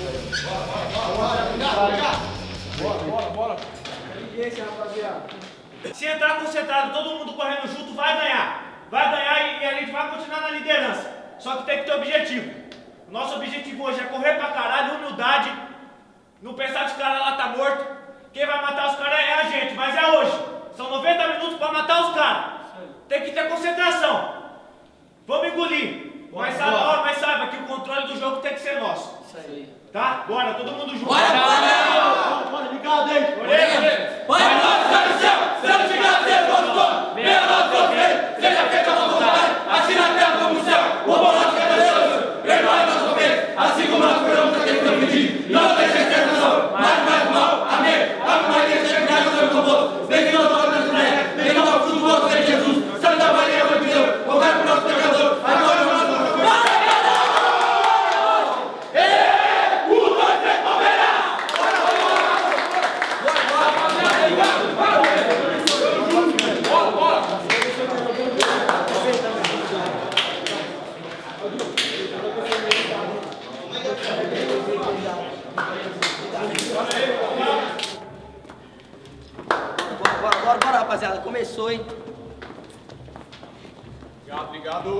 Bora. Se entrar concentrado, todo mundo correndo junto, vai ganhar. Vai ganhar e a gente vai continuar na liderança. Só que tem que ter objetivo. O nosso objetivo hoje é correr pra caralho, humildade. Não pensar que os caras lá tá morto. Quem vai matar os caras é a gente, mas é hoje. São 90 minutos pra matar os caras. Tem que ter concentração. Vamos engolir. Mas saiba que o controle do jogo tem que ser nosso. Isso aí. Tá? Bora, todo mundo junto. Bora, ligado, hein? Pai nosso está no céu, seja chegado, seja nosso dono. Venha a nosso sofrer, seja feita a nossa vontade, assim na terra como no céu. O pão nosso que é poderoso, perdoai a nossa ofensa, assim como nós perdoamos aqueles que nos ofendido. Não deixe de tentação, mas faz mal. Amém. Ave Maria, cheia de graça, Senhor convosco. Bendita sois vós entre as mulheres, bendito é o fruto do vosso ventre, Jesus. Santa Maria, Mãe de Deus, rogai por nós pecadores, agora e no nosso morte. Bora, rapaziada. Começou, hein? Obrigado.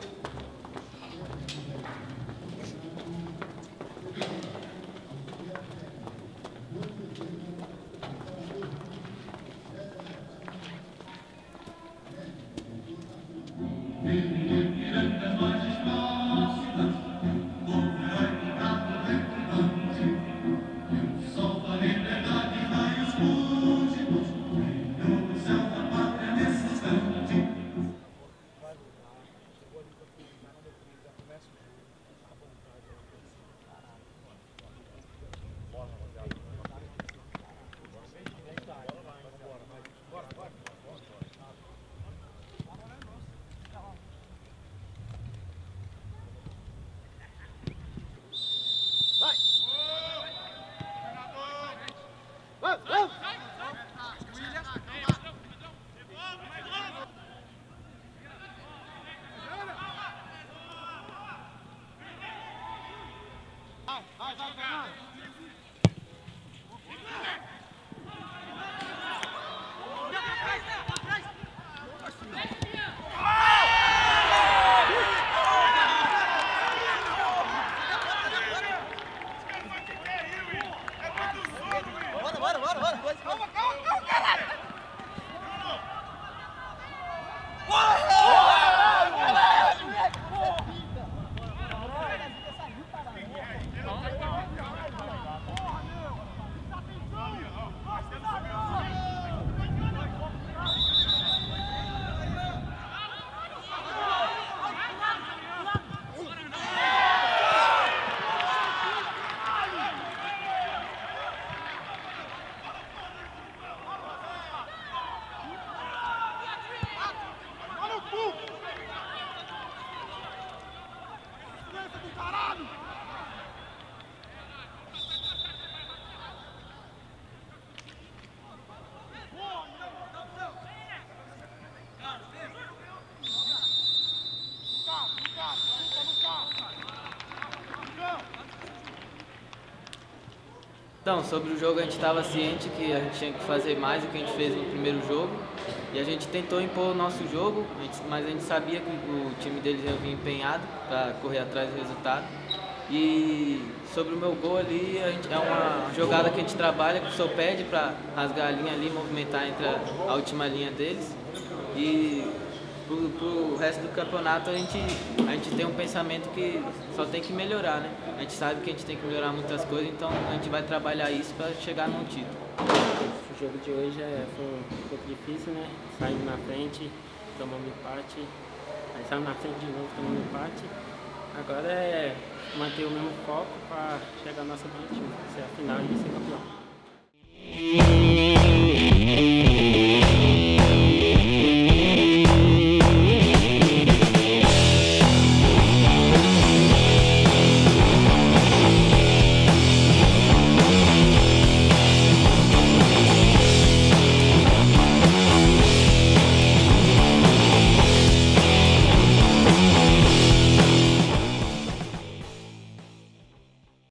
Então, sobre o jogo a gente estava ciente que a gente tinha que fazer mais do que a gente fez no primeiro jogo e a gente tentou impor o nosso jogo, mas a gente sabia que o time deles ia vir empenhado para correr atrás do resultado. E sobre o meu gol ali, é uma jogada que a gente trabalha, que o senhor pede para rasgar a linha ali, movimentar entre a última linha deles. E pro resto do campeonato a gente tem um pensamento que só tem que melhorar, né? A gente sabe que a gente tem que melhorar muitas coisas, então a gente vai trabalhar isso para chegar num título. O jogo de hoje foi um pouco difícil, né? Saímos na frente, tomamos empate, aí saímos na frente de novo, tomamos empate. Agora é manter o mesmo foco para chegar ao nosso objetivo, ser a final e ser campeão.